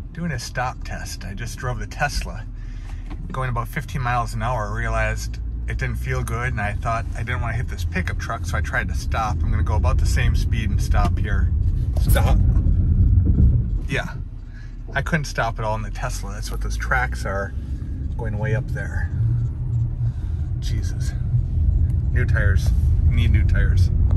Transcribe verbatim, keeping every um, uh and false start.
doing a stop test. I just drove the Tesla going about fifteen miles an hour. Realized it didn't feel good, and I thought I didn't want to hit this pickup truck, so I tried to stop. I'm gonna go about the same speed and stop here. Stop. Yeah, I couldn't stop at all in the Tesla. That's what those tracks are, going way up there. Jesus. New tires. Need new tires.